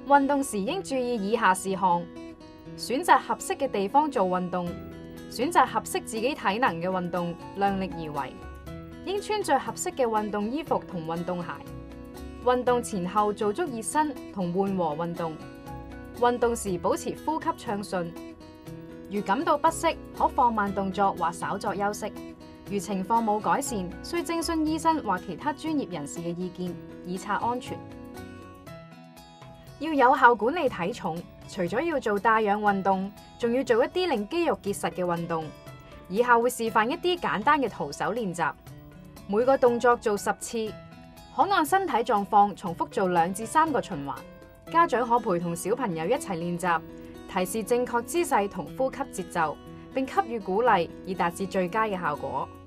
運動時應注意以下事項：選擇合適嘅地方做運動，選擇合適自己體能嘅運動，量力而為。應穿着合適嘅運動衣服同運動鞋。運動前後做足熱身同緩和運動。運動時保持呼吸暢順。如感到不適，可放慢動作或稍作休息。如情況冇改善，需徵詢醫生或其他專業人士嘅意見，以策安全。要有效管理體重，除咗要做帶氧運動，仲要做一啲令肌肉結實嘅運動。以下會示範一啲簡單嘅徒手練習，每個動作做10次，可按身體狀況重複做2至3個循環。家長可陪同小朋友一齊練習，提示正確姿勢同呼吸節奏，並給予鼓勵，以達至最佳嘅效果。